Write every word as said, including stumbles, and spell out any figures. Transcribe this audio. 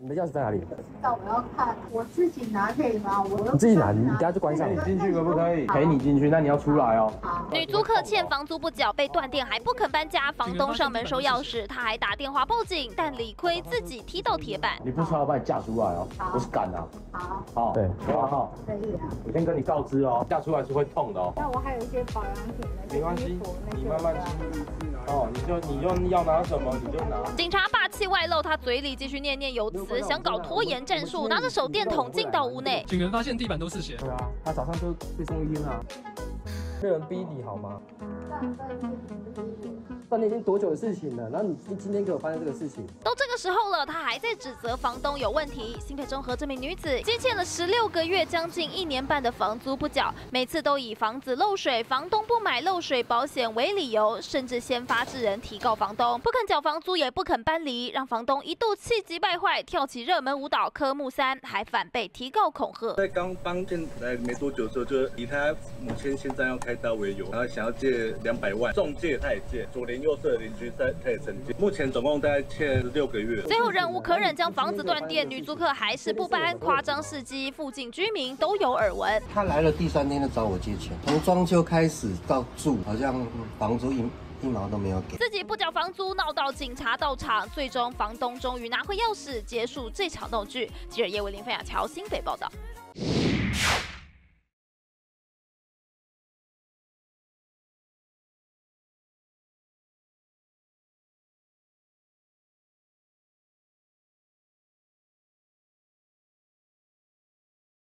你的钥匙在哪里？ 那我要看我自己拿可以吗？我你自己拿，你等下就关上。 你进去可不可以？陪你进去，那你要出来哦。 女租客欠房租不缴，被断电还不肯搬家，房东上门收钥匙，她还打电话报警，但理亏自己踢到铁板。 你不出来，我把你架出来哦。我是敢啊。 好， 好， 对， 好好。 可以啊。 我先跟你告知哦，架出来是会痛的哦。 那我还有一些保养品那些没关系衣服，那些你慢慢吃。哦，你就你就要拿什么你就拿。 警察霸气外露，他嘴里继续念念有词，想搞拖延战术，拿着手电筒进到屋内。 警员发现地板都是血。 对啊，他早上就被送医院啊。没有人逼你好吗？断电已经多久的事情了？然后你你今天给我发生这个事情， 都这个时候了，他还在指责房东有问题。新北中和这名女子积欠了十六个月，将近一年半的房租不缴，每次都以房子漏水、房东不买漏水保险为理由，甚至先发制人提告房东，不肯缴房租也不肯搬离，让房东一度气急败坏，跳起热门舞蹈科目三，还反被提告恐吓。 在刚搬进来没多久的时候，就以他母亲现在要开刀为由，然后想要借两百万，中介他也借，左邻右舍的邻居在他也曾借，目前总共大概欠六个月。 最后忍无可忍，将房子断电，女租客还是不搬，夸张事迹，附近居民都有耳闻。 他来了第三天就找我借钱，从装修开始到住，好像房租一一毛都没有给。 自己不缴房租，闹到警察到场，最终房东终于拿回钥匙，结束这场闹剧。记者叶伟林、范雅乔新北报道。